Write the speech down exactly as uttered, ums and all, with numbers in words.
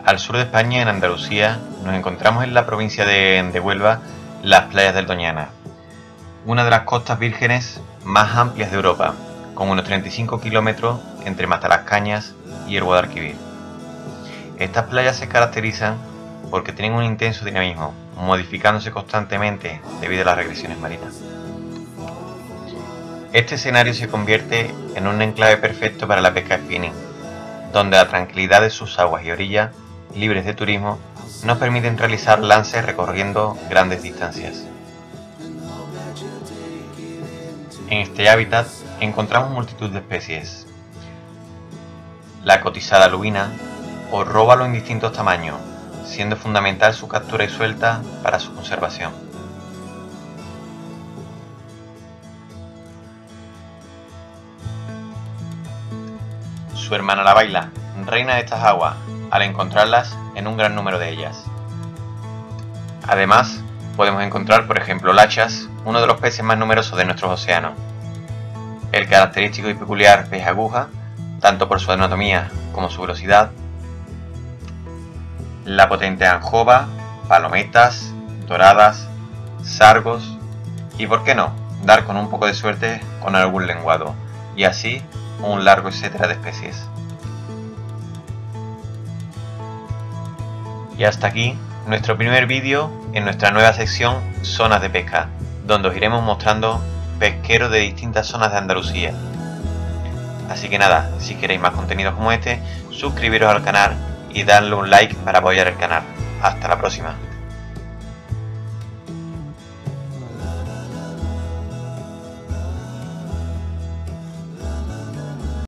Al sur de España, en Andalucía, nos encontramos en la provincia de, de Huelva las playas del Doñana, una de las costas vírgenes más amplias de Europa, con unos treinta y cinco kilómetros entre Matalascañas y el Guadalquivir. Estas playas se caracterizan porque tienen un intenso dinamismo, modificándose constantemente debido a las regresiones marinas. Este escenario se convierte en un enclave perfecto para la pesca spinning, donde la tranquilidad de sus aguas y orillas, libres de turismo, nos permiten realizar lances recorriendo grandes distancias. En este hábitat encontramos multitud de especies. La cotizada lubina o róbalo en distintos tamaños, siendo fundamental su captura y suelta para su conservación. Su hermana la baila, reina de estas aguas, al encontrarlas en un gran número de ellas. Además, podemos encontrar, por ejemplo, lachas, uno de los peces más numerosos de nuestros océanos. El característico y peculiar pez aguja, tanto por su anatomía como su velocidad. La potente anjova, palometas, doradas, sargos y, por qué no, dar con un poco de suerte con algún lenguado, y así un largo etcétera de especies. Y hasta aquí nuestro primer vídeo en nuestra nueva sección Zonas de Pesca, donde os iremos mostrando pesqueros de distintas zonas de Andalucía. Así que nada, si queréis más contenidos como este, suscribiros al canal y darle un like para apoyar el canal. Hasta la próxima.